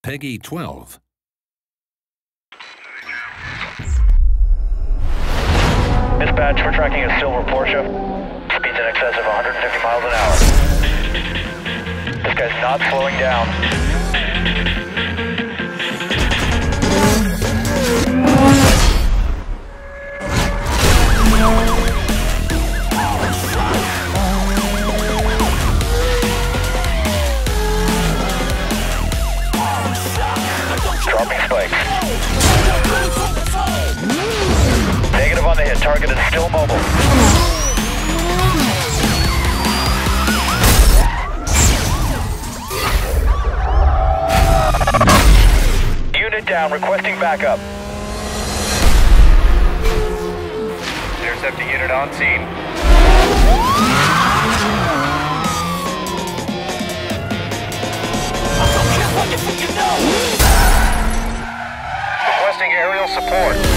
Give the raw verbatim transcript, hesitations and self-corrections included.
Peggy twelve. Dispatch, we're tracking a silver Porsche. Speeds in excess of one hundred fifty miles an hour. This guy's not slowing down. Dropping spikes. Negative on the hit. Target is still mobile. Unit down. Requesting backup. Intercepting unit on scene. Requesting aerial support.